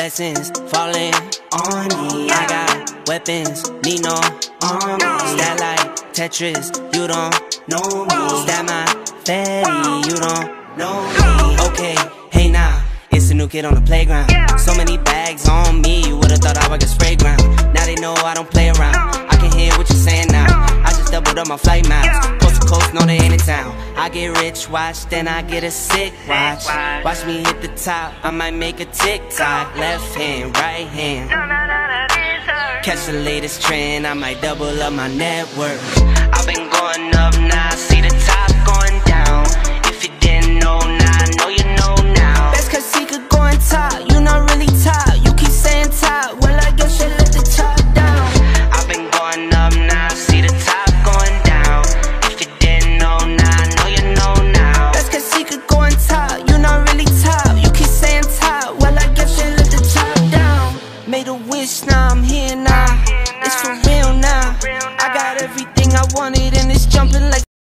blessings falling on me. I got weapons, need no army. Stat like Tetris, you don't know me. Stat my fatty, you don't know me. Okay, hey now, it's a new kid on the playground. So many bags on me, you would've thought I would get spray ground. Now they know I don't play around. I can hear what you're saying now. I just doubled up my flight miles. Coast to coast, know they ain't in town. I get rich, watch, then I get a sick watch. Watch me hit the top, I might make a TikTok. Left hand, right hand. Catch the latest trend, I might double up my net worth. I've been going up, now I see the top going down. If you didn't know, now I know you know now. That's cause he could go on top, you not really top. You keep saying top, well I guess you let the top down. I've been going up, now I see the top going down. If you didn't know, now I know you know now. That's cause he could go on top, you not really top. You keep saying top, well I guess you let the top down. Made a wish, now I'm here now. It's for real now. I got everything I wanted and it's jumping like